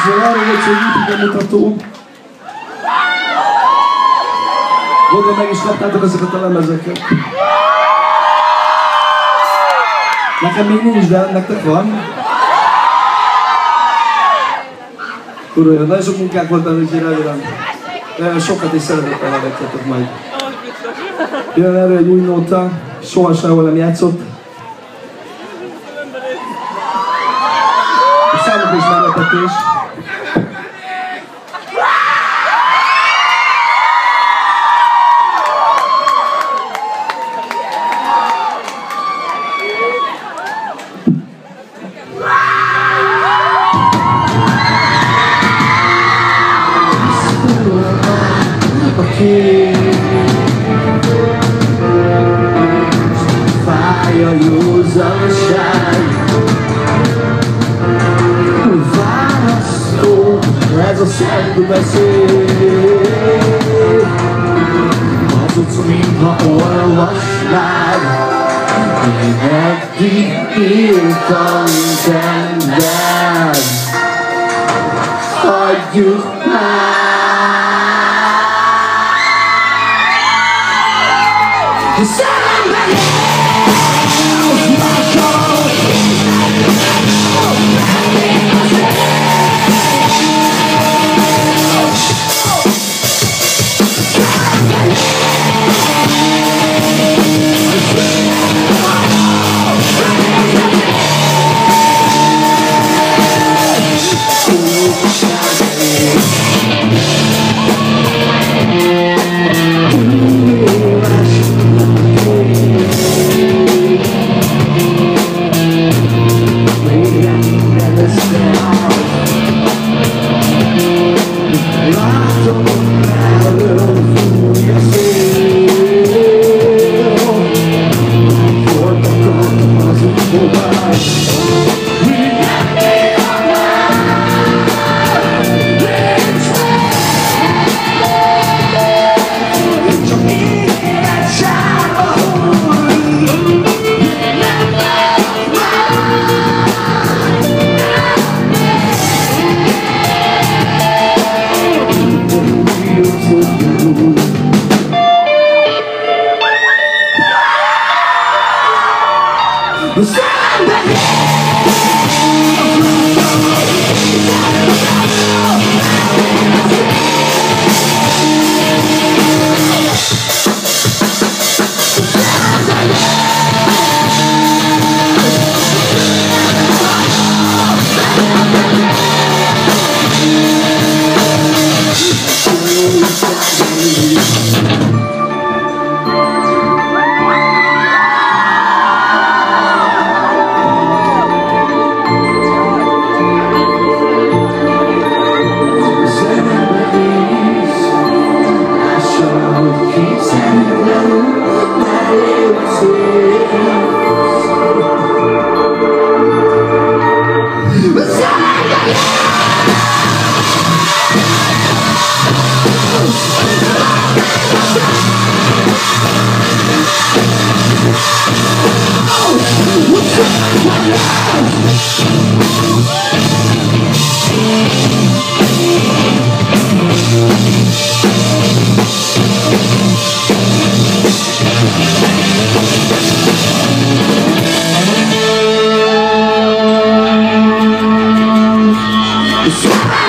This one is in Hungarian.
Szóval arról volt, hogy YouTube bemutató. Gondolom meg is kaptátok ezeket a lemezeket. Nekem még nincs, de nektek van. Uraljon, nagyon sok munkák volt benne, úgyhogy remélem. Sokat és szeretettel hallgatjátok majd. Jön erről egy új nóta, soha sehol nem játszott. Számukra is meglepetés. Fáj a józanság, választó ez a szent beszéd. Hazudsz, mintha olvasnád, én eddig írtam csendben. Hagyjuk már! Szemembe Szemembe